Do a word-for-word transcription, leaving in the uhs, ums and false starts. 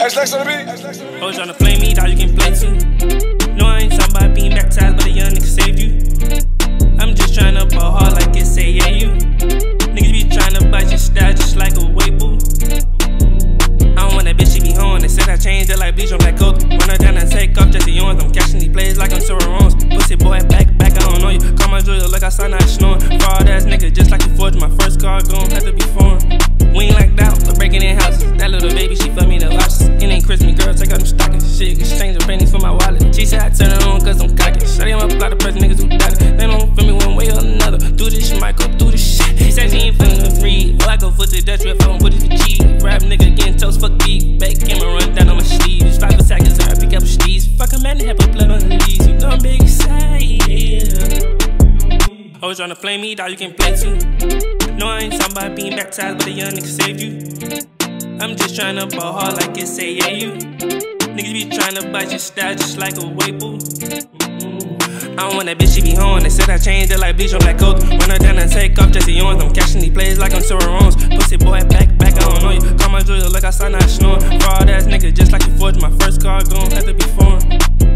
X-Lex on the beat. Oh, tryna play me, dog, you can play too. No, I ain't talking about being baptized, but a young nigga saved you. I'm just tryna ball hard like it say yeah you. Niggas be tryna bite your style just like a weight boo. I don't want that bitch, she be home. They said I changed it like bleach on black coat. Run her down and take off just the yours. I'm catching these plays like I'm Sarah Rones. Pussy boy, back, back, I don't know you. Call my jewelry like I saw not snoring. Fraud ass nigga, just like you forged. My first car gon' have to be foreign. We ain't like that, but breaking in houses. That little baby, she fuck me the lobsters. It ain't Christmas, girl, take out them stockings. Shit, exchange the pennies for my wallet. She said I turn it on cause I'm cocky. Shutting up a lot of press niggas who doubt it. They don't feel me one way or another. Do this shit, might go through this shit. He said she ain't feeling the free. Well, I go foot to the Dutch, if I don't put it to cheese. Rap nigga getting toast, fuck beef. Back camera run down on my sleeves. Five attackers, I pick up steez. Fuck a man, have a blood on the leaves. You gon' be excited. Oh, tryna play me, dog, you can play too. No, I ain't talking about being baptized, but a young nigga saved you. I'm just tryna ball hard like it say yeah you. Niggas be tryna bite your style just like a weight boo. I don't want that bitch, she be home. They said I changed it like bleach on black coat. Run her down and take off just the yours. I'm catching these plays like I'm Sarah Rones. Pussy boy, back, back, I don't know you. Call my jewelry like I saw not snoring. Fraud ass nigga, just like you forged. My first car gon' have to be foreign.